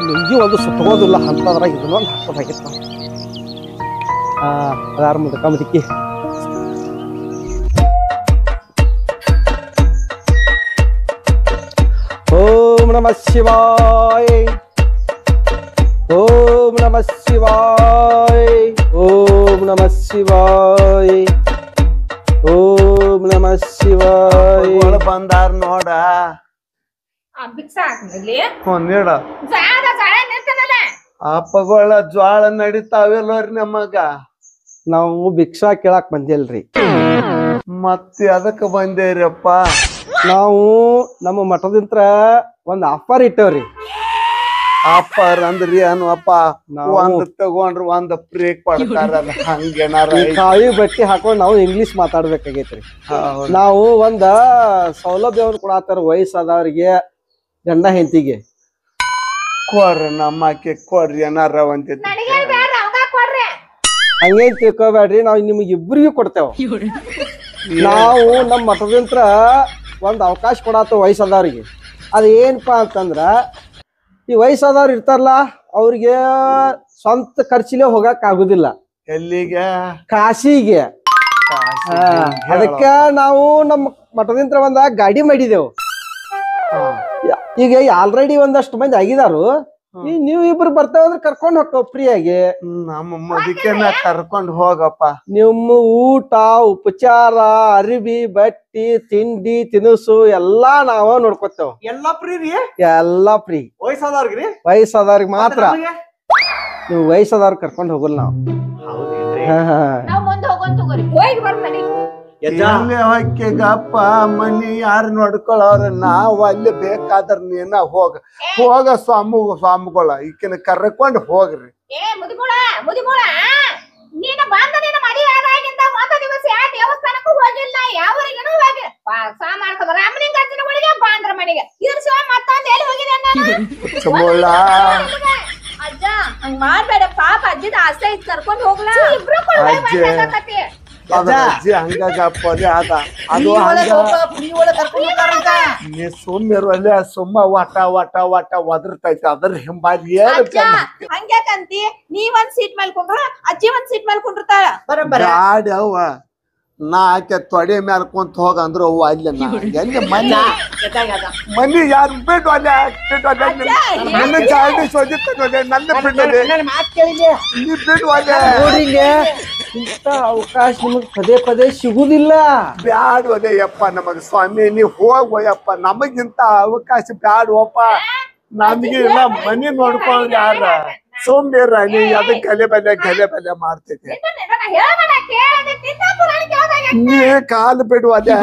ನಿಂಗಿ ಒಂದು ಸುತ್ತಗೋದಿಲ್ಲ ಅಂತದ್ರಾಗ ಇದನ್ನೊಂದು ಹಾಕೋದಾಗಿತ್ತು. ಅದಾರ ಮುದಕ ಮುದಕಿ ಓಂ ನಮಃ ಶಿವಾಯ ಓಂ ನಮಃ ಶಿವಾಯ ಓಂ ನಮಃ ಶಿವಾಯ ಓಂ ನಮಃ ಶಿವಾಯ ಬಂದಾರ ನೋಡ ಅಪ್ಪಗಳ ಜ್ವಾಳ ನಡಿತಾವಿಲ್ಲೋರಿ ನಮಗ. ನಾವು ಭಿಕ್ಷಾ ಕೇಳಾಕ್ ಬಂದಿಲ್ರಿ, ಮತ್ತೆ ಅದಕ್ಕ ಬಂದೇರಪ್ಪ. ನಾವು ನಮ್ಮ ಮಠದಿಂತ್ರ ಒಂದ್ ಆಫರ್ ಇಟ್ಟವ್ರಿ. ಆಫರ್ ಅಂದ್ರಿ ಅನು ಅಪ್ಪ? ಒಂದ್ ತಗೊಂಡ್ರ ಒಂದ್ ಬ್ರೇಕ್ ಪಡ್ತಾರಲ್ಲ ಹಂಗೇನಾರ ಕಾವಿ ಬಟ್ಟಿ ಹಾಕೊಂಡ್ ನಾವು ಇಂಗ್ಲಿಷ್ ಮಾತಾಡ್ಬೇಕಾಗೈತ್ರಿ. ನಾವು ಒಂದ ಸೌಲಭ್ಯವನ್ನು ಕೊಡತ್ತಾರ ವಯಸ್ಸಾದವ್ರಿಗೆ, ಗಂಡ ಹೆಂಡತಿಗೆ. ಕೊಡ್ರಿ ನಮ್ಮಕ್ಕೆ ಕೊಡ್ರಿ ಏನಾರ ಒಂದ್ ಹಂಗೇನ್ ತಿಳ್ಕೊಬೇಡ್ರಿ, ನಾವ್ ನಿಮಗ್ ಇಬ್ರಿಗೂ ಕೊಡ್ತೇವ. ನಾವು ನಮ್ಮ ಮಠದಿಂತ್ರ ಒಂದ್ ಅವಕಾಶ ಕೊಡತ್ತವ ವಯಸ್ಸಾದವ್ರಿಗೆ. ಅದ ಏನಪ್ಪಾ ಅಂತಂದ್ರ, ಈ ವಯಸ್ಸಾದವ್ರು ಇರ್ತಾರಲ್ಲ ಅವ್ರಿಗೆ ಸ್ವಂತ ಖರ್ಚಿಲೆ ಹೋಗಕ್ ಆಗುದಿಲ್ಲ. ಎಲ್ಲಿಗೆ? ಕಾಶಿಗೆ. ಅದಕ್ಕ ನಾವು ನಮ್ಮ ಮಠದಿಂತ್ರ ಒಂದ ಗಾಡಿ ಮಾಡಿದೆವು. ಈಗ ಆಲ್ರೆಡಿ ಒಂದಷ್ಟು ಮಂದಿ ಆಗಿದಾರು. ನೀವ್ ಇಬ್ರು ಬರ್ತಾವಂದ್ರೆ ಕರ್ಕೊಂಡ್ ಹೋಗ್ತೇವ ಫ್ರೀಯಾಗಿ. ನಮ್ಮ ಮುದಕೇನ ಕರ್ಕೊಂಡ್ ಹೋಗಪ್ಪ. ನಿಮ್ಮ ಊಟ ಉಪಚಾರ ಅರಿವಿ ಬಟ್ಟಿ ತಿಂಡಿ ತಿನಿಸು ಎಲ್ಲಾ ನಾವ ನೋಡ್ಕೊತೇವ. ಎಲ್ಲಾ ಫ್ರೀ ರೀ? ಎಲ್ಲಾ ಫ್ರೀ. ವಯಸ್ಸಾದವ್ರಿಗೆ? ವಯಸ್ಸಾದವ್ರಿಗೆ ಮಾತ್ರ. ನೀವು ವಯಸ್ಸಾದವ್ರ ಕರ್ಕೊಂಡ್ ಹೋಗಲ್ಲ ನಾವು. ಹೊಕ್ಕೆಗಪ್ಪ ಮನಿ ಯಾರು ನೋಡ್ಕೊಳ್ಳವ್ರ? ನಾವ್ ಅಲ್ಲಿ ಬೇಕಾದ್ರ ನೀನ ಹೋಗ ಸ್ವಾಮಿಗಳ ಈಕಿನ ಕರ್ಕೊಂಡ್ ಹೋಗ್ರಿ. ಮಾಡ್ಬೇಡ ಪಾಪ ಅಜ್ಜಿದ ಆಸೆ ಇತ್ತು ಕರ್ಕೊಂಡ್ ಹೋಗ್ಲಾ. ಸುಮ್ಮ ವಟ ವಟ ವಟ ಒದರ್ತೈತಿ ಅದ್ರ ಹಿಂಬಾಲಿ ಹಂಗ್ಯಾಕಂತಿ? ನೀವ್ ಒಂದ್ ಸೀಟ್ ಮೇಲೆ ಕುಂಡ್ರ ಅಜ್ಜಿ ಒಂದ್ ಸೀಟ್ ಮೇಲೆ ಕುಂಡಿರ್ತಾಳ. ಗಾಡಿ ಅವ್ವ ನಾ ಆಕೆ ತೊಡೆ ಮ್ಯಾಲ ಕುಂತ ಹೋಗ ಅಂದ್ರು ಅವ್ವ ಅಲ್ಲಿ ಎಲ್ಲಿ ಮನಿ ಯಾರು ಬಿಟ್ಟು ಅಲ್ಲೇ ನನ್ನ ಗಾಡಿ ಸೋಜಿತ್ತ ನನ್ನ ಬಿಟ್ಟದೆ ನೀ ಬಿಟ್ಟು ಅಲ್ಲೇ. ಇಂತ ಅವಕಾಶ ನಿಮಗ್ ಪದೇ ಪದೇ ಸಿಗುದಿಲ್ಲ. ಬ್ಯಾಡ ಒಲೆಯಪ್ಪ ನಮಗ ಸ್ವಾಮಿ, ನೀವ್ ಹೋಗ್ವಯ್ಯಪ್ಪ. ನಮಗಿಂತ ಅವಕಾಶ ಬ್ಯಾಡವಪ್ಪ. ನಮ್ಗೆ ಇಲ್ಲ ಮನಿ ನೋಡ್ಕೊಂಡ್ ಯಾರ ಸೋಂಬೇರ ನೀ ಅದಕ್ಕೆ ಗಲೆ ಬಲೆ ಮಾಡ್ತೈತಿ. ನೀ ಕಾಲು ಬಿಡು ಅದೇ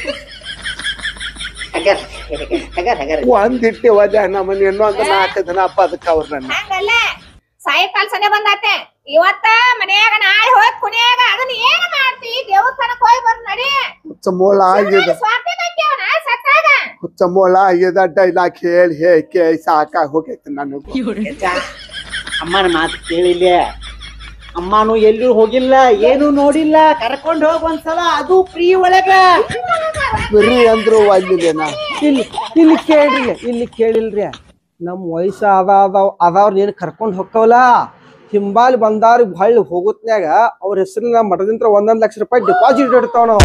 ಒಂದಿಟ್ಟಿ ಒಲೆ ನಮ್ಮನ್ನ ಇನ್ನೊಂದು 4 ದಿನ ಅಪ್ಪ ಅದಕ್ಕೆ ಅವ್ರ ನನ್ನ ಸಾಯಂಕಾಲ ಸನೆ ಬಂದಾತೆ. ಇವತ್ತ ಮನ್ಯಾಗ ನಾಳೆ ಹೋಗಿ ಕುಣಿಯಾಗ ಅದನ್ನ ಏನ್ ಮಾಡ್ತಿ? ದೇವಸ್ಥಾನಕ್ಕೆ ಹೋಗಿ ಬರ್ ನಡಿ. ಹುಚ್ಚಮೋಳ ಆಗಿದೆ, ಹುಚ್ಚಮೋಳ ಆಗಿದೆ. ಡೈಲಾಗ್ ಹೇಳಿ ಸಾಕಾಗಿ ಹೋಗೈತಿ ನನಗೆ. ಅಮ್ಮನ ಮಾತು ಕೇಳಿಲ್ಲ. ಅಮ್ಮನು ಎಲ್ಲೂ ಹೋಗಿಲ್ಲ, ಏನು ನೋಡಿಲ್ಲ. ಕರ್ಕೊಂಡ್ ಹೋಗ್ ಒಂದ್ಸಲ, ಅದು ಫ್ರೀ ಒಳಗ. ಫ್ರೀ ಅಂದ್ರು ಅಲ್ಲಿದೇನಾ? ಇಲ್ಲಿ ಕೇಳಿಲ್ರಿ. ನಮ್ ವಯಸ್ಸ ಅದಾವ್ರ ಏನ್ ಕರ್ಕೊಂಡ್ ಹೋಗ್ತಾವಲ್ಲ, ಹಿಂಬಾಲಿ ಬಂದಾರಿಗೆ ಹೊಳ್ಳಿ ಹೋಗುತ್ನ್ಯಾಗ ಅವ್ರ ಹೆಸರಿನ ಮಠದಿಂತ್ರ 1 ಲಕ್ಷ ರೂಪಾಯಿ ಡಿಪಾಸಿಟ್ ಇಡ್ತಾವ ನಾವು.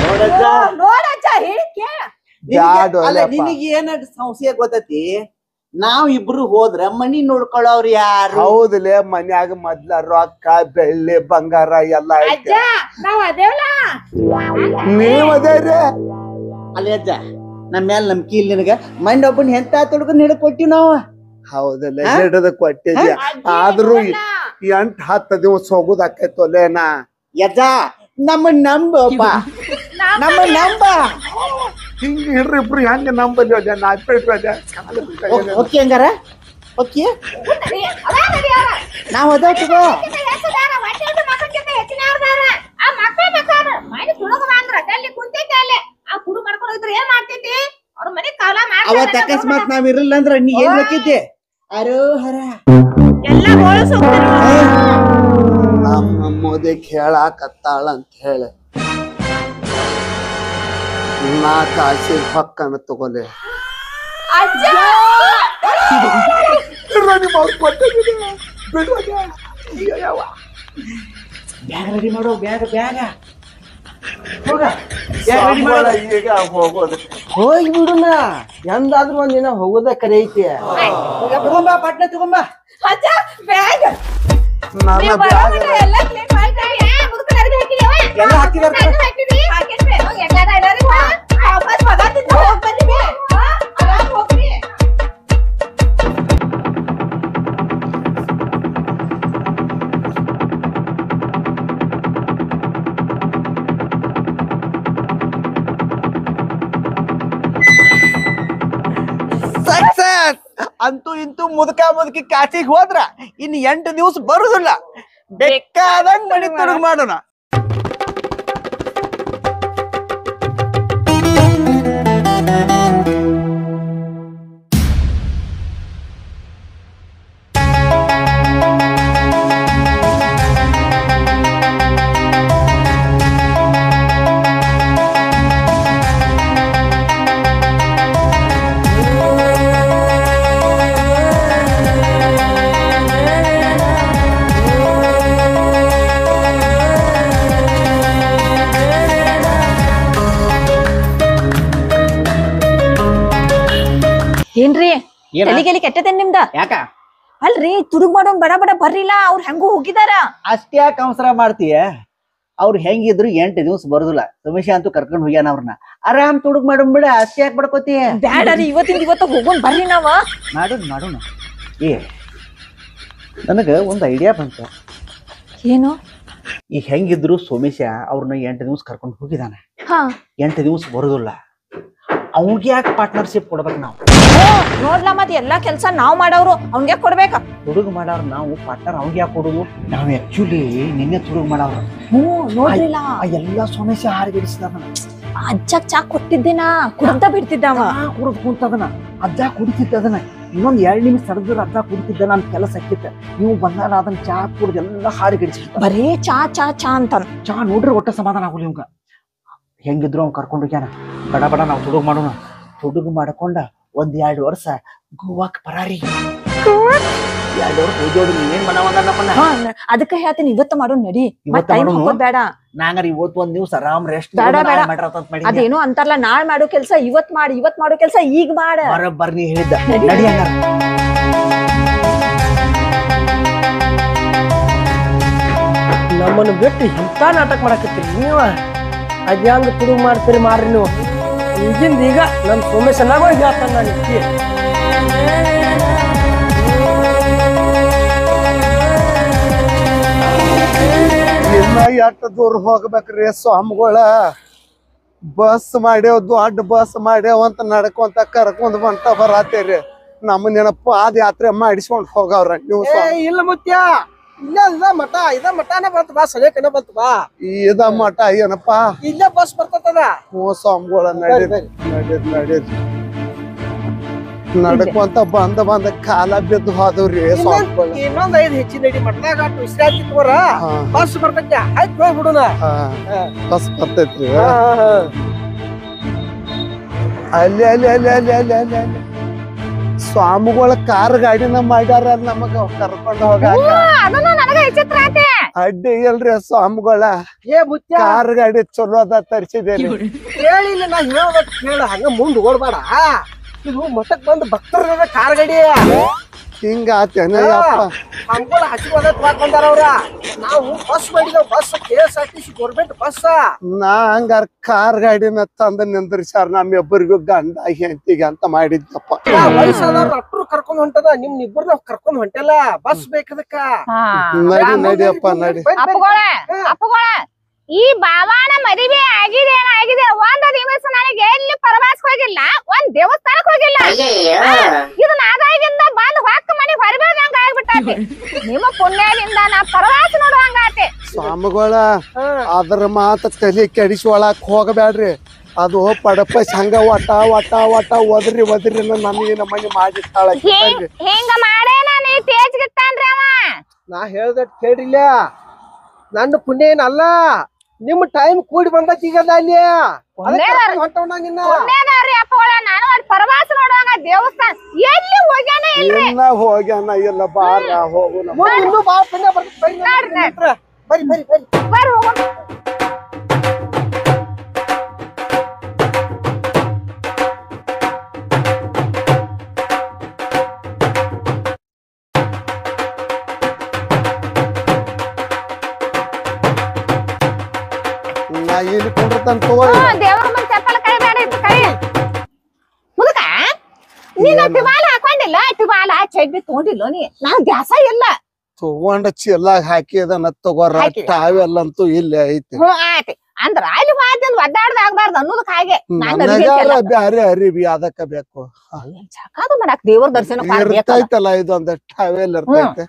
ನಿನಗೆ ಏನ ಸಂಶಯ ಗೊತ್ತೈತಿ? ನಾವ್ ಇಬ್ರು ಹೋದ್ರ ಮನಿ ನೋಡ್ಕೊಳ್ಳೋರು ಯಾರು? ಹೌದಲೇ, ಮನ್ಯಾಗ ಮೊದ್ಲ ರೊಕ್ಕ ಬೆಳ್ಳಿ ಬಂಗಾರ ಎಲ್ಲ ಐತೆ. ನೀವ್ ಅದೇರಿ ಅಲ್ಲೇ ಅಜ್ಜ, ನಮ್ಮ ಮ್ಯಾಲ ನಂಬಿಕೆ ಇಲ್ಲ ನಿನಗ? ಮಂಡ್ ಒಬ್ಬನ್ ಎಂತ ತೊಡ್ಕೊಂಡ್ ಹಿಡ್ಕೊಟ್ಟಿವ್ ನಾವ್. ಹೌದಲ್ಲ, ಹಿಡದ ಕೊಟ್ಟಿದ್ಯ. ಆದ್ರೂ 8-10 ದಿವಸ ಹೋಗುದಾಕೈತೋಲೇನಾ? ಯಜ್ಜ ನಮ್ಮ ನಂಬಪ್ಪ, ನಮ್ಮ ನಂಬ. ಹಿಂಗ ಹಿಡ್ರಿ ಇಬ್ರು ಹೆಂಗ ನಂಬಲ್ಲಿ ಓಕೆ ಹಂಗಾರ ಓಕೆ ನಾವ್ ಅದಾವ ತಗೋ. ಅವತ್ ಅಕಸ್ಮಾತ್ ನಾವ್ ಇರಲ್ಲ ಅಂದ್ರ ನೀ ಏನ್ ಬೇಕೈತಿ? ಅರೋಹರ ನಮ್ಮ ಮೋದಿಗೆ ಹೇಳಾಕತ್ತಾಳ ಅಂತ ಹೇಳಿ ನಾ ಕಾಸಿ ಹೊಕ್ಕನ ತಗೋಲೆ. ನಿಮ್ಮ ಅವ್ರು ಕೊಟ್ಟಿದ್ದೀನಿ ಬಿಡುವಾಗ ಬ್ಯಾಗ್ ರೆಡಿ ಮಾಡೋ ಬ್ಯಾಗ್ ಈಗ ಹೋಗೋದು ಹೋಗಿ ಬಿಡುನ ಎಂದಾದ್ರೂ ಒಂದಿನ ಹೋಗೋದ ಕರೆ ಐತಿ ತಗೊಂಬ ಪಟ್ನ ತಗೊಂಬ ಅಜ್ಜ ಬ್ಯಾಗ್ ನನ್ನ ನೀವು ಬ್ಯಾಗ್ ಬರೋಮಟ ಎಲ್ಲ ಕ್ಲೀನ್ ಮಾಡ್ತಾರೆ ಮುದುಕನ ಅರ್ಧ ಹಾಕಿಲ್ಲ ಎಲ್ಲ ಹಾಕಿದಾರ ಹಾಕಿದ್ವಿ ಎಲ್ಲಾರ ಎಲ್ಲರಿಗೂ ವಾಪಸ್ ಪದಾರ್ಥ ಹೋಗಿ ಬಂದಿವಿ ಆರಾಮ್ ಹೋಗ್ರಿ ಸಕ್ಸಸ್ ಅಂತೂ ಇಂತೂ ಮುದುಕಿ ಕಾಚಿಗೆ ಹೋದ್ರ ಇನ್ 8 ದಿವಸ ಬರುದಿಲ್ಲ ಬೇಕಾದಂಗ್ ಮನಿ ತುಡುಗ್ ಮಾಡೋಣ ಏನ್ರಿ ತಲಿಗೆಲಿ ಕೆಟ್ಟದೇನ್ ನಿಮ್ದ ಯಾಕ ಅಲ್ರಿ ತುಡುಗ್ ಮಾಡೋನ್ ಬಡ ಬಡ ಬರ್ರಿಲ್ಲ ಅವ್ರ ಹೆಂಗೂ ಹೋಗಿದಾರ ಅಷ್ಟ್ಯಾಕ ಅವಸರ ಮಾಡ್ತೀಯ ಅವ್ರು ಹೆಂಗಿದ್ರು 8 ದಿವಸ ಬರುದಿಲ್ಲ ರಮೇಶ ಅಂತೂ ಕರ್ಕೊಂಡ್ ಹೋಗ್ಯಾನ ಅವ್ರನ್ನ ಆರಾಮ್ ತುಡುಗ್ ಮಾಡೋಣ ಬಿಡ ಅಷ್ಟ್ಯಾಕ್ ಬಡ್ಕೋತೀಯ ಬ್ಯಾಡ್ರಿ ಇವತ್ತು ಹೋಗೋನ್ ಬರ್ರಿ ನಾವ ಮಾಡೋಣ ಏ ನನಗ ಒಂದ್ ಐಡಿಯಾ ಬಂತು ಏನು ಈಗ ಹೆಂಗಿದ್ರು ಸೋಮೇಶ ಅವ್ರನ್ನ 8 ದಿವಸ ಕರ್ಕೊಂಡ್ ಹೋಗಿದಾನೆ ಹಾ 8 ದಿವಸ ಬರುದಿಲ್ಲ ಅವ್ನಿಗೆ ಯಾಕೆ ಪಾರ್ಟ್ನರ್ಶಿಪ್ ಕೊಡ್ಬೇಕು ನಾವು ನೋಡ್ಲಾ ಮತ್ ಎಲ್ಲಾ ಕೆಲ್ಸ ನಾವ್ ಮಾಡವ್ರು ಅವ್ನ್ಗೆ ಕೊಡ್ಬೇಕ ತುಡುಗ್ ಮಾಡವ್ರ ನಾವು ಪಾರ್ಟ್ನರ್ ಅವ್ನಿಗೆ ಯಾಕೆ ಕೊಡುದು ನಾವ್ ಆಕ್ಚುಲಿ ನಿನ್ನೆ ತುಡುಗ್ ಮಾಡವ್ರ ನೋಡ್ರಿಲ್ಲ ಎಲ್ಲಾ ಸೋಮೇಶ ಹಾರಿಗಿಡಿಸಿದಾನ ಅಜ್ಜಕ್ ಚಾ ಕೊಟ್ಟಿದ್ದೇನಾ ಕುಡ್ದ ಬಿಡ್ತಿದ್ದವ ಕುಡಿದ್ ಕುಂತದನ ಅಜ್ಜ ಕುಡಿತಿದ್ದದನ ಇನ್ನೊಂದ್ 2 ನಿಮಿಷ ಸಡದ್ರ ಅಜ್ಜ ಕುಡಿತಿದ್ದ ನನ್ ಕೆಲಸ ಹಾಕಿತ್ತ ನೀವು ಬಂದಾಗ ಅದನ್ನ ಚಾ ಕುಡ್ದು ಎಲ್ಲಾ ಹಾರಿಗಿಡಿಸಿ ಬರೇ ಚಾ ಚಾ ಚಾ ಅಂತ ಚಾ ನೋಡ್ರಿ ಒಟ್ಟ ಸಮಾಧಾನ ಆಗುಲಿ ಇವಂಗ ಹೆಂಗಿದ್ರು ಅವ್ನ್ ಕರ್ಕೊಂಡು ಹೋಗ್ಯಾನ ಬಡ ಬಡ ನಾವು ತುಡುಗ್ ಮಾಡೋಣ ತುಡುಗ್ ಮಾಡ್ಕೊಂಡ 1-2 ವರ್ಷ ಗೋವಾಕ್ ಪರಾರಿ 2 ವರ್ಷ ಹೋಗೋದು ನೀವೇನ್ ಮನವಂದ ನಮ್ಮನ್ನ ಅದಕ್ಕ ಹೇಳ್ತೀನಿ ಇವತ್ತು ಮಾಡೋ ನಡಿ ಇವತ್ತ ಮಾಡೋಣ ಬೇಡ ನಾಂಗಾರ ಇವತ್ತು 1 ದಿವಸ ಆರಾಮ್ ರೆಸ್ಟ್ ಬೇಡ ಅದೇನು ಅಂತಾರಲ್ಲ ನಾಳೆ ಮಾಡೋ ಕೆಲ್ಸ ಇವತ್ ಮಾಡೋ ಕೆಲ್ಸ ಈಗ ಮಾಡ ಬರಬ್ಬರ್ ನೀ ಹೇಳಿದ್ದ ನಡಿ ಹಂಗಾರ ನಮ್ಮನ್ನು ಬಿಟ್ಟು ಇಂಥ ನಾಟಕ ಮಾಡಕತ್ತೀರಿ ನೀವ ಅದ್ಯಾಂಗ ತುಡುಗ್ ಮಾಡ್ತೀರಿ ಮಾರ್ರಿ ನೀವು ಈಗಿಂದ ಈಗ ನಮ್ ಸೋಮೇಶ್ ಎಲ್ಲಾಗೋ ಹೇಳ್ತಾನ ನಾನು ಇಕ್ಕಿ ಇನ್ನ ಎಷ್ಟ್ ದೂರ ಹೋಗ್ಬೇಕ್ರಿ ಸ್ವಾಮಿಗಳ ಬಸ್ ಮಾಡ್ಯಾವ ದೊಡ್ಡ ಬಸ್ ಮಾಡ್ಯಾವ ಅಂತ ನಡ್ಕೊಂತ ಕರ್ಕೊಂಡ್ ಬಂತ ಬರತ್ತೇರಿ ನಮ್ಮ ನೆನಪು ಪಾದಯಾತ್ರೆ ಮಾಡಿಸ್ಕೊಂಡ್ ಹೋಗವ್ರ ನೀವು ಇಲ್ಲ ಮುತ್ಯ ಇಲ್ಲ ಇದ ಮಠನೇ ಬಂತು ಬಾ ಸರಿಯಕನ ಬಂತು ಬಾ ಇದ ಮಠ ಏನಪ್ಪಾ ಇಲ್ಲೇ ಬಸ್ ಬರ್ತದ ಹ್ಞೂ ಸ್ವಾಮಿಗಳ ನಡೀರಿ ನಡ್ಕೊಂತ ಬಂದ ಕಾಲ ಬಿದ್ದು ಹೋದವ್ರಿ ಸ್ವಾಮಿಗಳ ಇನ್ನೊಂದ್ 5 ಹೆಚ್ಚಿನ ನಡಿ ಮಠದಾಗ ವಿಶ್ರಾಂತಿ ತಗೋರ ಬಸ್ ಬರ್ತೈತಿ ಆಯ್ತು ಹೋಗ್ಬಿಡುನ ಬಸ್ ಬರ್ತೈತ್ರಿ ಅಲ್ಲಿ ಅಲ್ಲಿ ಅಲ್ಲಿ ಅಲ್ಲಿ ಅಲ್ಲಿ ಅಲ್ಲಿ ಅಲ್ಲಿ ಸ್ವಾಮಿಗಳ ಕಾರ್ ಗಾಡಿನ ಮಾಡ್ಯಾರ ನಮಗ ಕರ್ಕೊಂಡ್ ಹೋಗಾಕ ಅಡ್ಡಿ ಇಲ್ರಿ ಸ್ವಾಮಿಗಳ ಕಾರ್ ಗಾಡಿ ಚಲೋ ಅದ ತರ್ಸಿದೇರಿ ಹೇಳಿಲ್ಲ ನಾ ಹೇಳೋದ್ ಕೇಳ ಹಂಗ ಮುಂದ್ ಓಡ್ಬೇಡ ಇದು ಮಠಕ್ ಬಂದ್ ಭಕ್ತರ ಕಾರ್ ಗಾಡಿ ಹಿಂಗ ಆತೇನ ಹಂಗೋಳ ಹಸಿವಾದ ತಗೊಂಡಾರ ಅವ್ರ ನಾವು ಬಸ್ ಮಾಡಿದೇವ್ ಬಸ್ KSRTC ಗೌರ್ಮೆಂಟ್ ಬಸ್ ನಾ ಹಂಗಾರ ಕಾರ್ ಗಾಡಿನ ತಂದ ನಿಂದ್ರಿಸ್ಯಾರ ನಮ್ಮಿಬ್ಬರಿಗೂ ಗಂಡ ಹೆಂಡತಿಗೆ ಅಂತ ಮಾಡಿದ್ದಪ್ಪ ವಯಸ್ಸಾದವ್ರ ಅಟ್ರು ಕರ್ಕೊಂಡ್ ಹೊಂಟದ ನಿಮ್ನಿಬ್ಬರು ನಾವ್ ಕರ್ಕೊಂಡ್ ಹೊಂಟಲ್ಲ ಬಸ್ ಬೇಕದಕ್ಕ ನಡಿಯಪ್ಪ ನಡಿ ಈ ಬಾವಾನ ಮದುವೆ ಆಗಿದೆ ಒಂದ್ ದಿವಸ ನನಗೆ ಎಲ್ಲಿ ಪ್ರವಾಸಕ್ಕೆ ಹೋಗಿಲ್ಲ ಒಂದ್ ದೇವಸ್ಥಾನಕ್ ಹೋಗಿಲ್ಲ ಇದು ನಾಗಾಗಿಂದ ಬಂದ್ ಹೊಕ್ಕ ಮನಿ ಹೊರಬೀಳ್ದಂಗ ಆಗ್ಬಿಟ್ಟೈತಿ ನಿಮ್ಮ ಪುಣ್ಯದಿಂದ ನಾ ಪ್ರವಾಸ ನೋಡುವಂಗಾತೆ ಸ್ವಾಮಿಗಳ ಅದ್ರ ಮಾತ ತಲೆ ಕೆಡಿಸ್ಕೊಳಕ್ ಹೋಗಬ್ಯಾಡ್ರಿ ಅದು ಪಡಪಸ್ ಹಂಗ ಒಟ ಒದ್ರಿ ನಮಗೇನ ಮನಿ ಮಾಡಿರ್ತಾಳ ಹಿಂಗ ಮಾಡೇನ ನೀ ತೇಜ್ಗಿತ್ತಾನ್ರಿ ಅವ ನಾ ಹೇಳ್ದಟ್ ಕೇಳಿಲ್ಲ ನನ್ನ ಪುಣ್ಯ ಏನಲ್ಲ ನಿಮ್ ಟೈಮ್ ಕೂಡಿ ಬಂದೈತಿ ಈಗದ ಅಲ್ಲಿ ಹೊಂಟವನ ನಿನ್ನ ಪುಣ್ಯದವ್ರಿ ಅಪ್ಪಗಳ ನಾನು ಅಲ್ಲಿ ಪ್ರವಾಸ ನೋಡುವಾಗ ದೇವಸ್ಥಾನ ಎಲ್ಲಿ ಹೋಗ್ಯಾನ ಇಲ್ರಿ ಇನ್ನ ಹೋಗ್ಯಾನ ಇಲ್ಲ ಬಾರ ಹೋಗುನ ಇನ್ನೂ ಬಾಳ ಪುಣ್ಯ ಬರ್ತೈತಿ ಬರ್ರಿ ಬರ್ರಿ ಬರ್ರಿ ಬರ್ರಿ ಹೋಗೋಣ ನಾ ಇಲ್ಲಿ ಕುಂಡ್ರತಾನ ತಗೋ ದೇವರ ಮುಂದೆ ಚಪ್ಪಲ ಕೈ ಬೇಡ ಇತ್ತು ಕೈ ಮುದುಕ ನೀನು ಟಿವಾಲ ಹಾಕೊಂಡಿಲ್ಲ ಟಿವಾಲ ಚಡ್ಡಿ ತಗೊಂಡಿಲ್ಲ ನೀ ನಾನು ದ್ಯಾಸ ಇಲ್ಲ ತಗೊಂಡ ಚೀಲಾಗ ಹಾಕಿದನ ತಗೋರ ಟಾವೆಲ್ ಅಂತೂ ಇಲ್ಲೇ ಐತಿ ಆಯ್ತು ಅಂದ್ರ ಅಲ್ಲಿ ಮಾತಿಂದ ಒದ್ದಾಡ್ದ ಆಗ್ಬಾರ್ದು ಅನ್ನೋದಕ್ಕೆ ಹಾಗೆ ನನಗಾರ ಬ್ಯಾರೆ ಅರಿವಿ ಅದಕ್ಕ ಬೇಕು ಸಾಕಾದು ಮಾಡಕ್ ದೇವ್ರ ದರ್ಶನ ಇರ್ತೈತಲ್ಲ ಇದೊಂದ ಟಾವೆಲ್ ಇರ್ತೈತೆ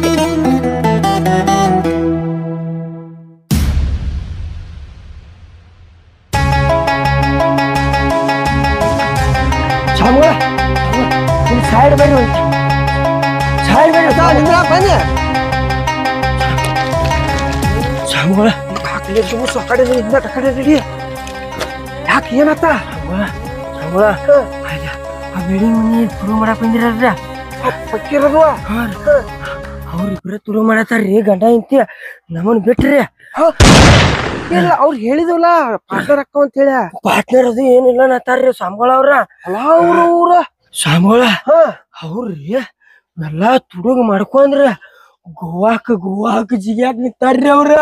ಸೈಡ್ ಬರ್ರಿ ಸೈಡ್ ಬರ್ರಿ ಬನ್ನಿ ಸಾಮುಗಳ ಕಡೆ ಕಡೆ ರೆಡಿ ಯಾಕೆ ಏನತ್ತ ಸಾಮುಗಳ ಆ ಬಿಲ್ಡಿಂಗ್ ಮನಿ ತುಳು ಮಾಡಕ್ ಬಂದಿರಲ್ರ ಪಕ್ಕಿರೋದು ಅವ್ರಿಬ್ರ ತುಳು ಮಾಡತ್ತಾರ್ರಿ ಗಂಡ ಇಂತಿ ನಮ್ಮನ್ ಬಿಟ್ರಿ ಇಲ್ಲ ಅವ್ರು ಹೇಳಿದವಲ್ಲ ಪಾರ್ಟ್ನರ್ ಅಕ್ಕ ಅಂತ ಹೇಳ ಪಾರ್ಟ್ನರ್ ಅದು ಏನಿಲ್ಲ ನತ್ತಾರ್ರಿ ಸಾಮುಗಳ ಅವ್ರ ಅವ್ರ ಸಾಮುಗಳ ಅವ್ರಿ ಎಲ್ಲಾ ತುಡುಗ್ ಮಾಡ್ಕೊಂಡ್ರ ಗೋವಾಕ್ ಜಿಗ್ಯಾಕ್ ನಿಂತಾರ್ರಿ ಅವ್ರ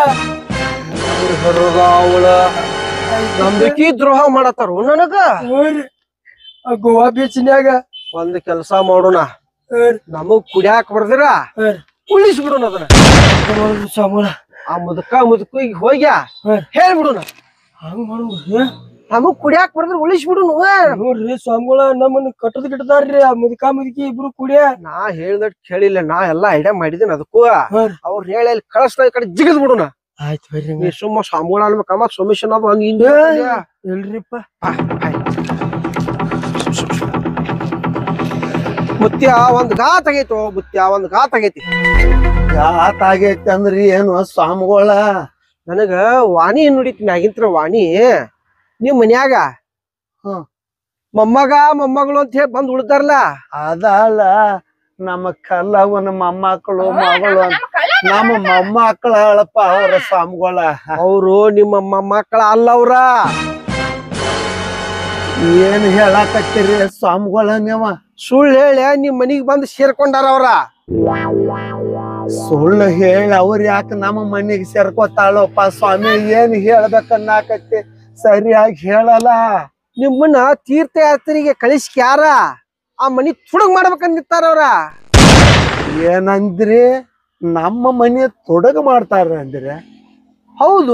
ಅವಳ ನಂಬಿಕೆ ದ್ರೋಹ ಮಾಡತ್ತಾರ ನನಗ ಗೋವಾ ಬೀಚ್ನ್ಯಾಗ ಒಂದ್ ಕೆಲ್ಸ ಮಾಡೋಣ ನಮಗ್ ಕುಡಿಯಾಕ ಬರ್ದಿರ ಉಳಿಸ್ ಬಿಡೋಣ ಅದನ್ನ ಸಾಮುಗಳ ಆ ಮುದುಕಿಗೆ ಹೋಗ್ಯಾ ಹೇಳ್ಬಿಡುನ ಹಂಗ ಮಾಡೋಣ ನಮಗ್ ಕುಡಿಯಾಕ ಬರ್ದ್ರ ಉಳಿಸ್ ಬಿಡುನು ನೋಡ್ರಿ ಸ್ವಾಮಿಗಳ ನಮ್ಮನ್ನ ಕಟ್ಟದ್ ಗಿಟ್ಟದಾರ್ರಿ ಆ ಮುದುಕಿ ಇಬ್ರು ಕುಡಿಯ ನಾ ಹೇಳ್ದಟ್ ಕೇಳಿಲ್ಲ ನಾ ಎಲ್ಲಾ ಐಡಿಯಾ ಮಾಡಿದೀನಿ ಅದಕ್ಕೂ ಅವ್ರ ಹೇಳಿ ಕಳಿಸ್ತಾ ಈ ಕಡೆ ಜಿಗದ್ ಬಿಡುನ ಆಯ್ತು ಬರ್ರಿ ನೀ ಸುಮ್ಮ ಸ್ವಾಮಿಗಳ ಅನ್ಬೇಕಮ್ಮ ಸೊಲ್ಯೂಷನ್ ಅದು ಹಂಗ ಹಿಂಗ ಇಲ್ರಿಪ್ಪ ಮುತ್ಯ ಒಂದ್ ಘಾತ್ ಆಗೈತು ಮುತ್ಯ ಒಂದ್ ಘಾತ್ ಆಗೈತಿ ಘಾತ್ ಆಗೈತಿ ಅಂದ್ರಿ ಏನು ಸ್ವಾಮಿಗಳ ನನಗ ವಾಣಿ ನುಡಿತೀನಿ ಆಗಿಂತ್ರ ವಾಣಿ ನಿಮ್ ಮನ್ಯಾಗ ಮೊಮ್ಮಗಳು ಅಂತ ಹೇಳಿ ಬಂದ್ ಉಳ್ತಾರಲ್ಲ ಅದಲ್ಲ ನಮ್ಮ ಕಲ್ಲವನ ಮೊಮ್ಮಕ್ಕಳು ಮಗಳು ನಮ್ಮ ಮೊಮ್ಮಕ್ಕಳ ಅಳಪ್ಪ ಅವ್ರ ಸ್ವಾಮಿಗಳ ಅವ್ರು ನಿಮ್ಮ ಮೊಮ್ಮಕ್ಕಳ ಅಲ್ಲ ಅವ್ರ ಏನ್ ಹೇಳಕತ್ತೀರಿ ಸ್ವಾಮಿಗಳ ನೀವ ಸುಳ್ಳು ಹೇಳಿ ನಿಮ್ ಮನಿಗ್ ಬಂದ್ ಸೇರ್ಕೊಂಡಾರ ಅವ್ರ ಸುಳ್ಳು ಹೇಳಿ ಅವ್ರ ಯಾಕೆ ನಮ್ಮ ಮನಿಗ್ ಸೇರ್ಕೋತಾಳಪ್ಪ ಸ್ವಾಮಿ ಏನ್ ಹೇಳ್ಬೇಕನ್ನಾಕತ್ತಿ ಸರಿಯಾಗಿ ಹೇಳಲ್ಲ ನಿಮ್ಮನ್ನ ತೀರ್ಥಯಾತ್ರೆಗೆ ಕಳಿಸ್ಕ್ಯಾರ ಆ ಮನಿ ತುಡುಗ್ ಮಾಡ್ಬೇಕಂತ ನಿಂತಾರ ಅವ್ರ ಏನಂದ್ರಿ ನಮ್ಮ ಮನಿ ತೊಡಗ ಮಾಡ್ತಾರ ಅಂದ್ರೆ ಹೌದು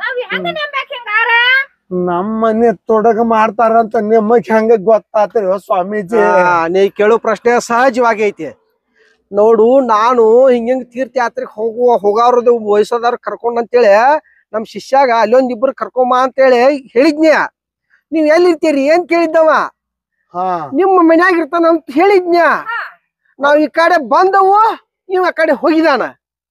ನಮ್ಮ ಮನಿ ತೊಡಗ ಮಾಡ್ತಾರಂತ ನಿಮಗ್ ಹೆಂಗ ಗೊತ್ತಾತ್ರಿ ಸ್ವಾಮೀಜಿ ನೀ ಕೇಳೋ ಪ್ರಶ್ನೆ ಸಹಜವಾಗಿ ಐತಿ ನೋಡು ನಾನು ಹಿಂಗ ತೀರ್ಥಯಾತ್ರೆಗೆ ಹೋಗಾರದು ವಯಸ್ಸದಾರ ಕರ್ಕೊಂಡ್ ಅಂತೇಳಿ ನಮ್ ಶಿಷ್ಯಾಗ ಅಲ್ಲೊಂದಿಬ್ರು ಕರ್ಕೊಂಬ ಅಂತೇಳಿ ಹೇಳಿದ್ನ್ಯ ನೀವ್ ಎಲ್ಲಿರ್ತೀರಿ ಏನ್ ಕೇಳಿದ್ದವ ನಿಮ್ಮ ಮನ್ಯಾಗ ಇರ್ತಾನ ಅಂತ ಹೇಳಿದ್ನ್ಯ ನಾವ್ ಈ ಕಡೆ ಬಂದವು ನೀವ್ ಆ ಕಡೆ ಹೋಗಿದಾನ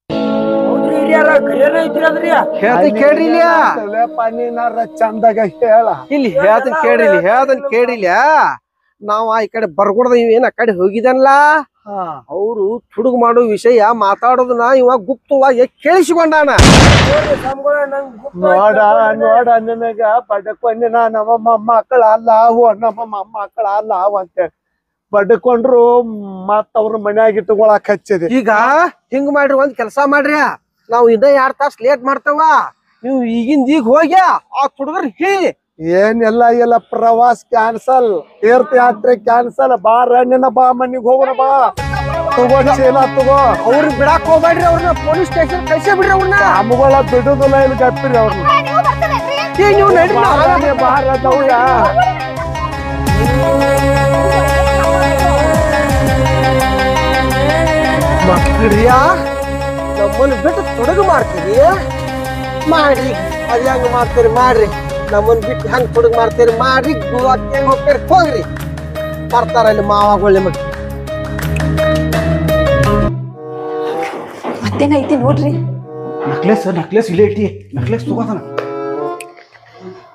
ಕೇಳ್ರಿ ಚಂದಾಗ ಹೇಳ ಇಲ್ಲಿ ಹೇಳ್ತನ್ ಕೇಳಿಲ್ಲ ನಾವ್ ಈ ಕಡೆ ಬರ್ಕೊಡ್ದ ಇವೇನ್ ಆ ಕಡೆ ಹೋಗಿದನ್ಲ ಅವ್ರು ತುಡುಗ್ ಮಾಡೋ ವಿಷಯ ಮಾತಾಡೋದನ್ನ ಇವಾಗ ಗುಪ್ತವಾಗಿ ಕೇಳಿಸಿಕೊಂಡಾನ ನೋಡ ನನಗ ಪಡ್ಕೊಂಡಿನ ನಮ್ಮ ಮೊಮ್ಮಕ್ಕಳ ಅಲ್ಲ ಅವು ನಮ್ಮ ಮೊಮ್ಮಕ್ಕಳ ಅಲ್ಲ ಅವು ಅಂತ ಪಡ್ಕೊಂಡ್ರು ಮತ್ತ ಅವ್ರ ಮನ್ಯಾಗ ಇಟ್ಕೊಳಕ್ ಹಚ್ಚಿದೆ ಈಗ ಹಿಂಗ್ ಮಾಡ್ರಿ ಒಂದ್ ಕೆಲ್ಸ ಮಾಡ್ರಿ ನಾವ್ ಇದ 2 ತಾಸ್ ಲೇಟ್ ಮಾಡ್ತೇವ ನೀವು ಈಗಿಂದ ಈಗ ಹೋಗ್ಯ ಆ ತುಡುಗರ್ ಹೇಳಿ ಏನೆಲ್ಲ ಎಲ್ಲ ಪ್ರವಾಸ ಕ್ಯಾನ್ಸಲ್ ತೀರ್ಥಯಾತ್ರೆ ಕ್ಯಾನ್ಸಲ್ ಬಾರ ನಿನ್ನ ಬಾ ಮನಿಗ್ ಹೋಗೋಣ ಬಾ ತಗೋ ಚೀಲ ತಗೋ ಅವ್ರಿಗೆ ಬಿಡಾಕ್ ಹೋಗ್ಬೇಡ್ರಿ ಅವ್ರನ್ನ ಪೊಲೀಸ್ ಸ್ಟೇಷನ್ ಕಳ್ಸೇ ಬಿಡ್ರಿ ಅವ್ರನ್ನ ನಮ್ಗಳ ಬಿಡುದಿಲ್ಲ ಇಲ್ಲಿ ಗಪ್ಪಿರಿ ಅವ್ರನ್ನ ನೀವು ನಡ್ರಿ ಬಾರ ದೌಡ ಮಕ್ಕಳಿಯ ನಮ್ಮನ್ನು ಬಿಟ್ಟು ತೊಡಗು ಮಾಡ್ತೀರಿ ಮಾಡ್ರಿ ಅದ್ ಹೆಂಗ ಮಾಡ್ತೀರಿ ಮಾಡ್ರಿ ನಮ್ಮನ್ ಬಿಟ್ಟು ಹೆಂಗ್ ತೊಡಗು ಮಾಡ್ತೀರಿ ಮಾಡ್ರಿ ಗೋವಾಕ್ಕೆ ಹೆಂಗ್ ಹೋಗ್ತೀರಿ ಹೋಗ್ರಿ ಬರ್ತಾರ ಅಲ್ಲಿ ಮಾವಾಗಳು ನಿಮಗೆ ಮತ್ತೇನೈತಿ ನೋಡ್ರಿ ನಕ್ಲೆಸ್ ಇಲ್ಲೇ ಐತಿ ನಕ್ಲೆಸ್ ತಗೋತಾನ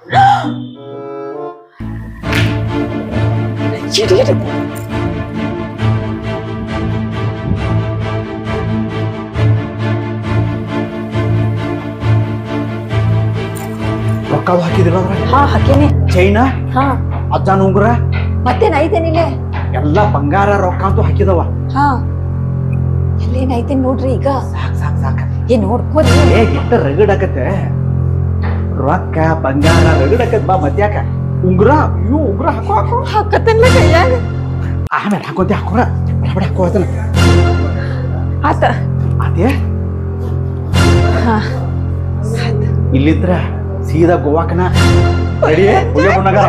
ರೊಕ್ಕ ಹಾಕಿದಿಲ್ಲ ಹಾ ಹಾಕೇನಿ. ಚೈನ ಹಾ ಅಜ್ಜನ ಉಂಗುರ ಮತ್ತೇನ್ ಐತೇನಿಲ್ಲೇ? ಎಲ್ಲ ಬಂಗಾರ ರೊಕ್ಕ ಅಂತೂ ಹಾಕಿದವ. ಹಾ ಎಲ್ಲೇನ್ ಐತೇನ್ ನೋಡ್ರಿ ಈಗ. ಸಾಕ್ ಸಾಕ್ ಸಾಕ ನೋಡ್ಕೋರಿ. ಹಿಟ್ಟ ರಗಡಾಕತ್ತೆ ರೊಕ್ಕ ಬಂಗಾರ ರಗಡಾಕತ್ ಬಾ ಮತ್ಯಾಕ ಉಂಗುರ ಇವು ಉಂಗುರ ಹಾಕೋ ಹಾಕೋ ಹಾಕತ್ತನ್ಲ ಕೈಯಾಗ. ಆಮೇಲೆ ಹಾಕೋತಿ ಹಾಕೋರ ಬಡ ಹಾಕೋತನ ಆತ ಅದೇ ಹಾ ಇಲ್ಲಿದ್ರ ಸೀದಾ ಗೋವಾಕನ ರೆಡಿ ನಗರ.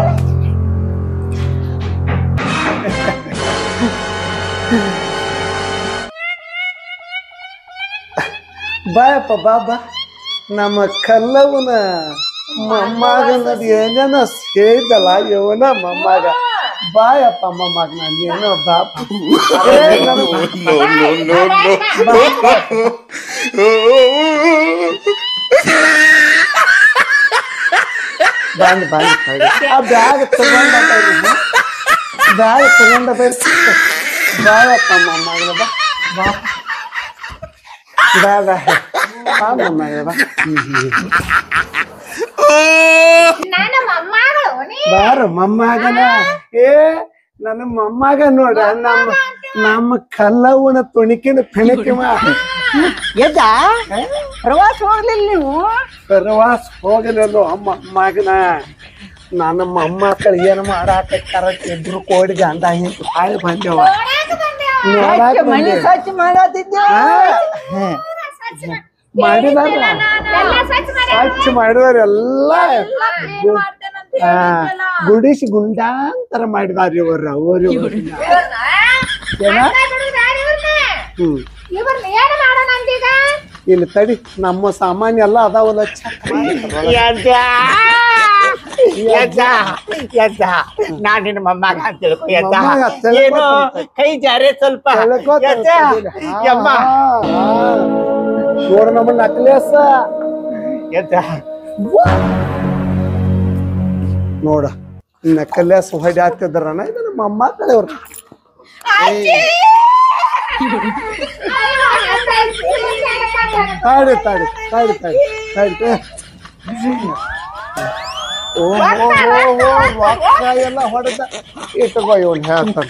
ಬಾಯಪ್ಪ ಬಾಬಾ ನಮ್ಮ ಕಲ್ಲವನ ಮೊಮ್ಮಗನದು ಏನೇನೋ ಸೇದಲ್ಲ ಇವನ ಮೊಮ್ಮಗ ಬಾಯಪ್ಪ ಮೊಮ್ಮಗ ನಾನೇನೋ ಬಾಪ ಬಂದ್ ಬಂದ್ ಆ ಬ್ಯಾಗ್ ತಗೊಂಡ ಬ್ಯಾಗ್ ತಗೊಂಡ ಬಾಯಪ್ಪ ಮೊಮ್ಮಗನ ಬಾ ಬಾಪ ಬಾ ಬಾ ಮೊಮ್ಮಗನ ಬಾ ನನ್ನ ಮೊಮ್ಮಗಳು ಬಾರು ಮೊಮ್ಮಗನ ಏ ನನ್ನ ಮೊಮ್ಮಗ ನೋಡ ನಮ್ಮ ಕಲ್ಲವನ ತುಣಿಕಿನ ಫೆಣಕಿವ ಎದ್ದ ಪ್ರವಾಸ ಹೋಗ್ಲಿಲ್ಲ ನೀವು? ಪ್ರವಾಸ ಹೋಗಲಿಲ್ಲ ಮೊಮ್ಮಗನ ನನ್ನ ಮೊಮ್ಮಕ್ಕಳು ಏನ್ ಮಾಡಾಕತ್ತಾರ ಇಬ್ರು ಕೋಡಿ ಗಂಡ ಹಿಂಗೆ ಹಾಳಿ ಬಂದೇವ ಮನೆ ಸ್ವಚ್ಛ ಮಾಡತ್ತಿದ್ದೆ. ಮಾಡಿದಾರ ಸ್ವಚ್ಛ ಮಾಡಿದಾರ ಎಲ್ಲ ಗುಡಿಸಿ ಗುಂಡಾಂತರ ಮಾಡಿದಾರ ಇವ್ರ ಅವ್ರ ಹ್ಮ್ ಇಲ್ಲಿ ತಡಿ ನಮ್ಮ ಸಾಮಾನ್ಯ ಎಲ್ಲ ಅದಾವಲ್ಲ ನಾನ್ ನಿನ್ನ ಮೊಮ್ಮಗ ಅಂತ ತಿಳ್ಕೊ ಮೊಮ್ಮಗ ಏನು ಕೈ ಜಾರೆ ಸ್ವಲ್ಪ ಯಮ್ಮ ನೋಡ ನಮ್ಮ ನಕ್ಲೇಸ ನೋಡ ನಕ್ಲೇಸ್ ಹೊಡಿ ಹಾಕ್ತಿದ್ರನ ಇದನ್ನ ಮೊಮ್ಮಕ್ಕಳವ್ರ ತಾಡಿ ತಾಡಿ ತಾಡಿ ತಾಡಿ ತಾಡಿ ರೊಕ್ಕ ಎಲ್ಲ ಹೊಡೆದ ಇಟ್ಕೋ ಇವನ್ ಹೇಳ್ತಾನ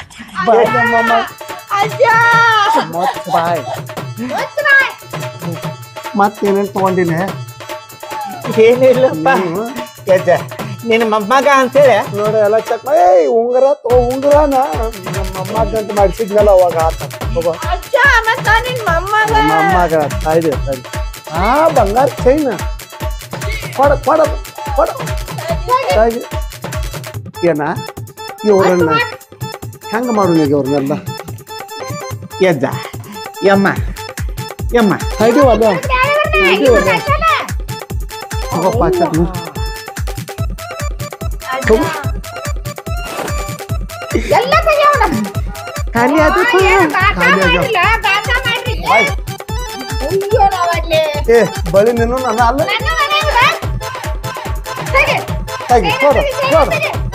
ಮತ್ ಬಾಯ್ ಮತ್ತೇನೇನ್ ತಗೊಂಡಿನಿ ಏನಿಲ್ಲಪ್ಪ ಯಜ್ಜ ನಿನ್ನ ಮೊಮ್ಮಗ ಅಂತೇಳಿ ನೋಡಿ ಎಲ್ಲ ಚೆಕ್ ಉಂಗುರ ಉಂಗುರನ ನಮ್ಮ ಮೊಮ್ಮಗ ಅಂತ ಮಾಡಿಸಿದ್ನಲ್ಲ ಅವಾಗ ಆತ ಮೊಮ್ಮಗ ತಾಯ್ದೆ ತಾಯ್ದೆ ಹಾ ಬಂಗಾರ ಚೈನ ಕೊಡ ಕೊಡ ಕೊಡ ತಾಯ್ದೆ ಏನ ಇವ್ರನ್ನ ಹೆಂಗ ಮಾಡೋಣ ಇವ್ರನ್ನೆಲ್ಲ ಯಜ್ಜ ಯಮ್ಮ ಯಮ್ಮ ತಡಿವಲ್ಲ ತಡಿವಲ್ಲ ಹೋಗಪ್ಪ ಎಲ್ಲ ತೆಗಿಯೋಣ. ಖಾಲಿ ಆದ ಏ ಬಳಿ ನೀನು ನನ್ನ ಅಲ್ಲ ತೆಗಿ ಕೊಡು ಕೊಡು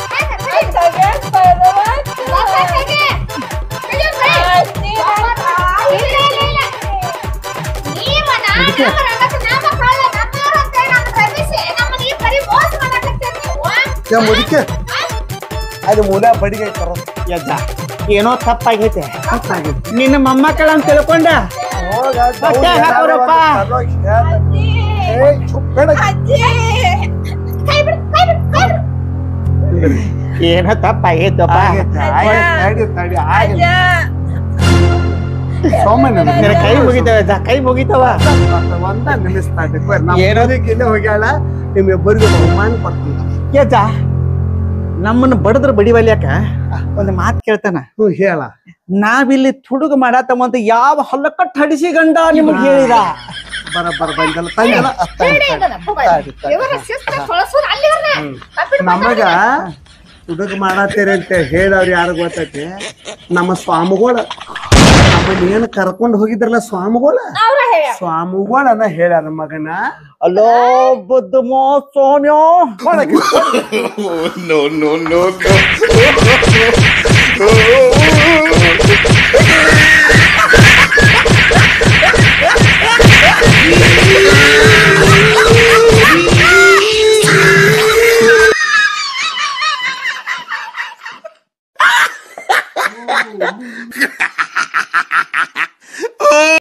ಮುದಿಕೆ ಅದು ಮೂಲ ಬಡಿಗೆ ಕರೋ ಯಜ್ಜ ಏನೋ ತಪ್ಪಾಗೈತೆ ತಪ್ಪಾಗೈತೆ ನಿನ್ನ ಮೊಮ್ಮಕ್ಕಳ ಅಂತ ತಿಳ್ಕೊಂಡ ಬಟ್ಟೆ ಹಾಕೋರಪ್ಪ ಏನೋ ತಪ್ಪಾಗೈತಪ್ಪ ನಿನ್ನ ಕೈ ಮುಗಿತಾವ ಕೈ ಮುಗಿತಾವ ಒಂದ ನಿಲ್ಲಿಸ್ತಾ ಏನೋದಕ್ಕೆ ಇಲ್ಲೇ ಹೋಗ್ಯಾಳ ನಿಮ್ಮಿಬ್ಬರಿಗೂ ಬಹುಮಾನ ಕೊಡ್ತೀವಿ ಯಜ್ಜ ನಮ್ಮನ್ನ ಬಡದ್ರ ಬಡಿವಲ್ಯಾಕ ಒಂದು ಮಾತು ಕೇಳ್ತಾನ ಹೇಳ ನಾವಿಲ್ಲಿ ತುಡುಗ ಮಾಡತ್ತವಂತ ಯಾವ ಹೊಲಕಟ್ಟು ಹಡಿಸಿ ಗಂಡ ನಿಮಗ್ ಹೇಳಿದ ಬರಬ್ಬರ ಬಂದಲ್ಲ ತಂಗಲ್ಲ ನಮಗ ಹುಡುಗ ಮಾಡತ್ತೀರಿ ಅಂತ ಹೇಳವ್ರು ಯಾರು ಗೊತ್ತೈತಿ ನಮ್ಮ ಸ್ವಾಮಿಗಳು ನಮ್ಮ ನಮ್ಮನ್ನ ಏನ್ ಕರ್ಕೊಂಡು ಹೋಗಿದ್ರಲ್ಲ ಸ್ವಾಮಿಗಳ ಅವ್ರ ಹೇಳ್ಯಾರ. ಸ್ವಾಮಿಗಳನ್ನ ಹೇಳ್ಯಾರ ಮಗನ ಅಲೋ ಬುದ್ಧಮೋ ಸೋಮ್ಯೋ no, no, no, no.